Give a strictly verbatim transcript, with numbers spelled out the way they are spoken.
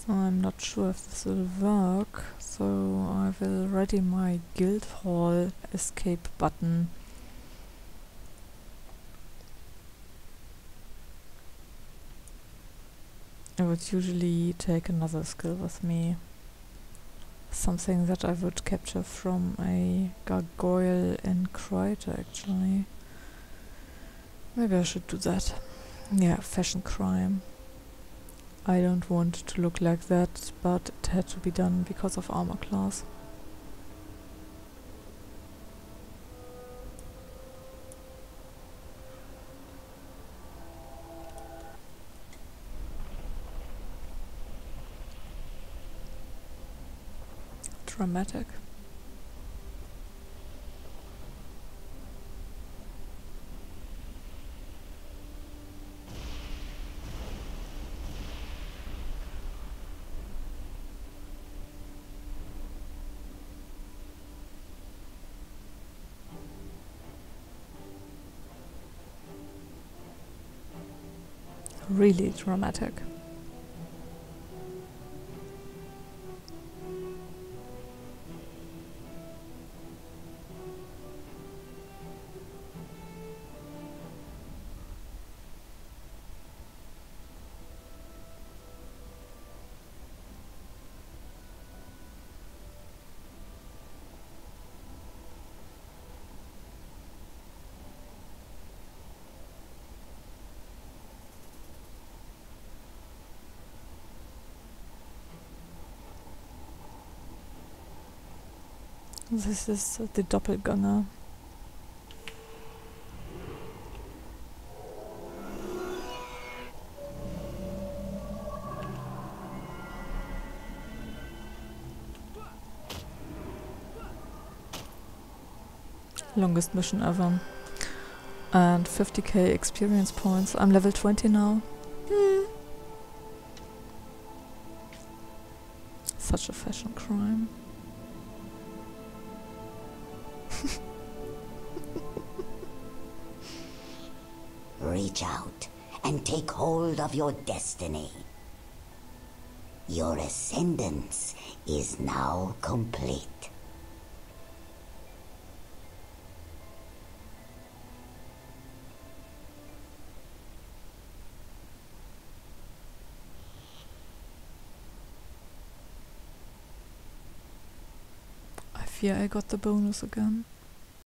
I'm not sure if this will work, so I will ready my guild hall escape button. I would usually take another skill with me. Something that I would capture from a gargoyle in Crite, actually. Maybe I should do that. Yeah, fashion crime. I don't want to look like that, but it had to be done because of armor class. Dramatic. Really dramatic. This is uh, the doppelganger. Longest mission ever. And fifty K experience points. I'm level twenty now. Hmm. Such a fashion crime. Reach out and take hold of your destiny. Your ascendance is now complete. I fear I got the bonus again.